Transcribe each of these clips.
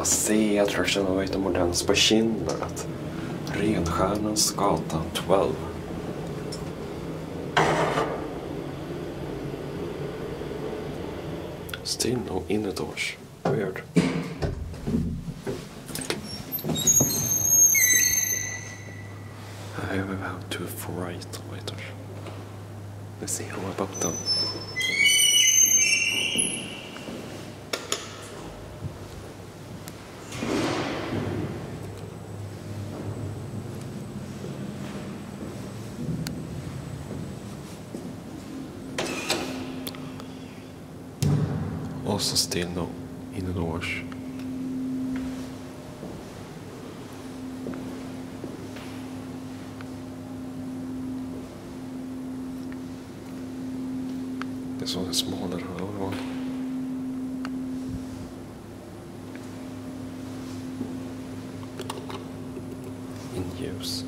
ASEA Traditional Moderns på Kindlet. Renstjärnans gata 12. Still no indoors. Weird. I have two fright waiters. Let's see how about them. Also still no indoors. This one is smaller than the other one. In use.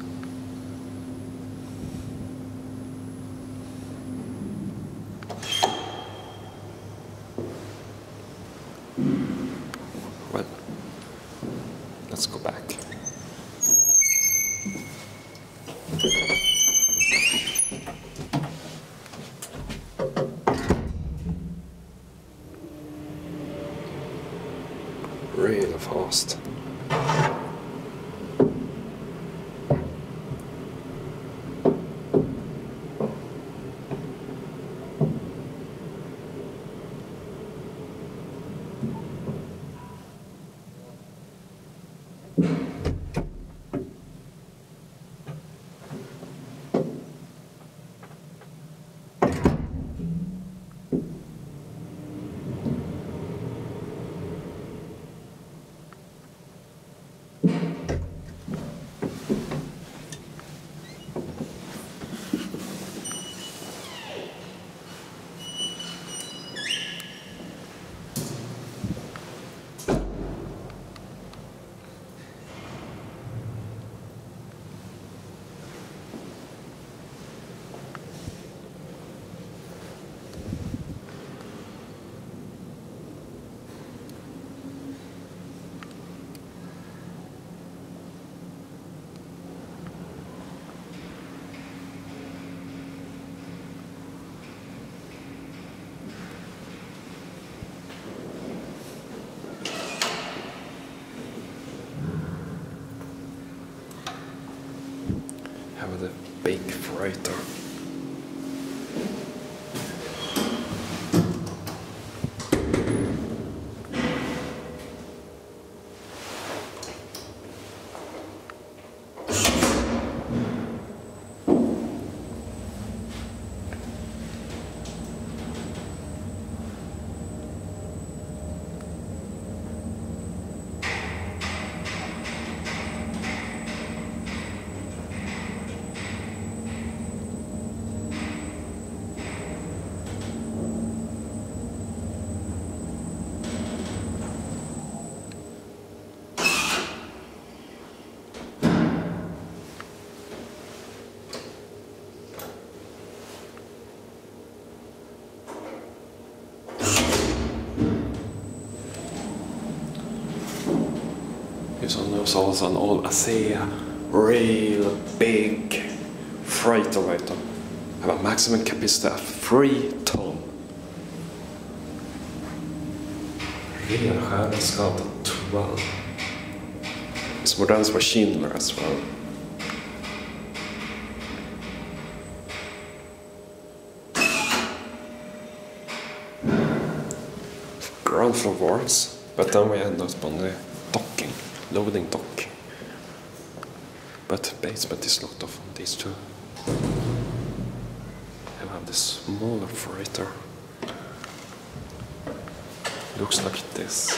Well, let's go back. Really fast. Have the big freighter. There's also an old ASEA real big freight elevator. Have a maximum capacity of 3 ton. Renstjärnans gata 12. It's Moderns på Kindlet as well. Ground floor wards, but then we end up on the docking. Loading dock. But basement is locked off on these two. I have this smaller freighter. Looks like this.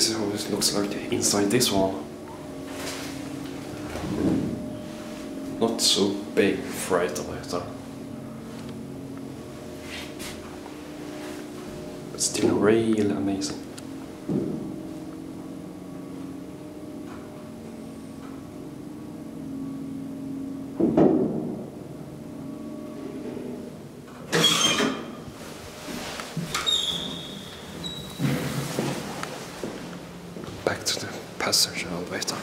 This is how it looks like inside this one. Not so big freight elevator. But still really amazing. Back to the passenger elevator.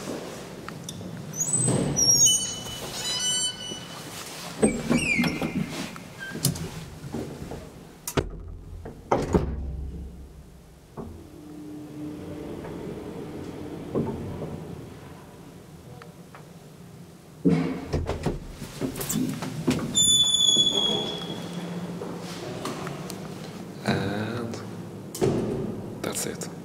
And that's it.